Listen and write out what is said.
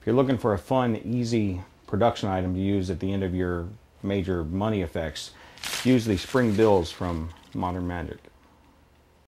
If you're looking for a fun, easy production item to use at the end of your major money effects, use the spring bills from Modern Magic.